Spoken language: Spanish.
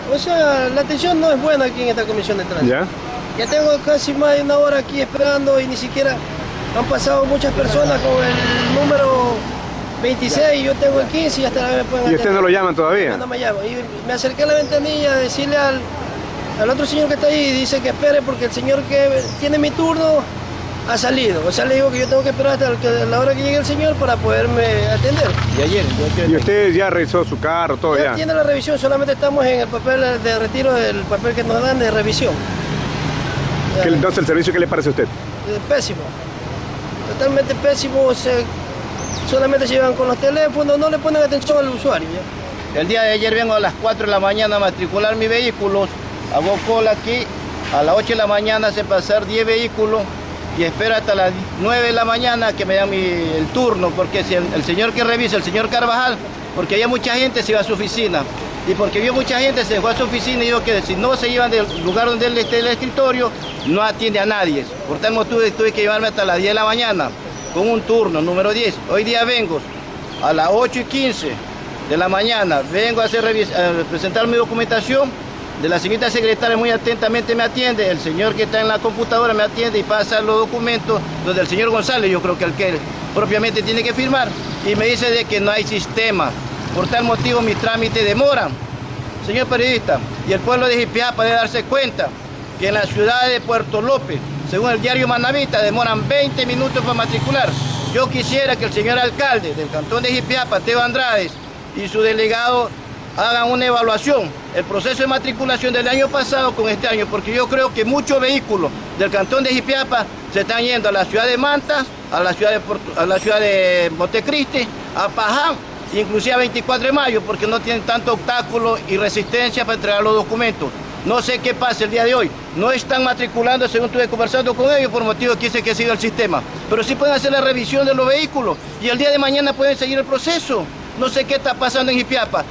O sea, la atención no es buena aquí en esta comisión de tránsito. ¿Ya? Ya tengo casi más de una hora aquí esperando y ni siquiera han pasado muchas personas con el número 26, yo tengo el 15 y hasta la vez me pueden ¿Y usted no lo llaman todavía? No me llaman. Y me acerqué a la ventanilla a decirle al otro señor que está ahí, dice que espere porque el señor que tiene mi turno ha salido. O sea, le digo que yo tengo que esperar hasta la hora que llegue el señor para poderme atender. Y ayer. ¿Y usted ya revisó su carro, todo ya? Tiene la revisión, solamente estamos en el papel de retiro del papel que nos dan de revisión. Entonces, ¿el servicio qué le parece a usted? Pésimo. Totalmente pésimo. Solamente se llevan con los teléfonos, no le ponen atención al usuario. ¿ya? El día de ayer vengo a las 4 de la mañana a matricular mi vehículo. Hago cola aquí. A las 8 de la mañana se pasar 10 vehículos. Y espero hasta las 9 de la mañana que me dan el turno, porque si el señor que revisa, el señor Carvajal, porque había mucha gente se iba a su oficina, y porque vio mucha gente se fue a su oficina y dijo que si no se iban del lugar donde él esté el escritorio, no atiende a nadie. Por tal motivo tuve que llevarme hasta las 10 de la mañana con un turno, número 10. Hoy día vengo a las 8:15 de la mañana, vengo a presentar mi documentación. De la señorita secretaria muy atentamente me atiende, el señor que está en la computadora me atiende y pasa los documentos donde el señor González, yo creo que el que propiamente tiene que firmar, y me dice de que no hay sistema. Por tal motivo mis trámites demoran. Señor periodista, y el pueblo de Jipiapa debe darse cuenta que en la ciudad de Puerto López, según el diario Manavita, demoran 20 minutos para matricular. Yo quisiera que el señor alcalde del cantón de Jipiapa, Teo Andrades, y su delegado hagan una evaluación, el proceso de matriculación del año pasado con este año, porque yo creo que muchos vehículos del cantón de Jipiapa se están yendo a la ciudad de Mantas, a la ciudad de Montecristi, a Paján, inclusive a 24 de mayo, porque no tienen tanto obstáculo y resistencia para entregar los documentos. No sé qué pasa el día de hoy, no están matriculando según estuve conversando con ellos por motivo que ha sido el sistema, pero sí pueden hacer la revisión de los vehículos y el día de mañana pueden seguir el proceso. No sé qué está pasando en Jipiapa.